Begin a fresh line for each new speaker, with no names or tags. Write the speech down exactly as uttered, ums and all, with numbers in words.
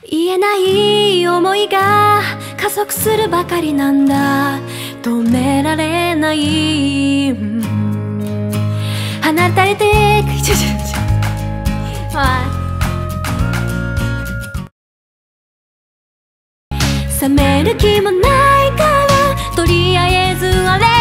言えない思いが加速するばかりなんだ。止められない、うん、離れていくちょちょちょはい冷める気もないからとりあえずあれ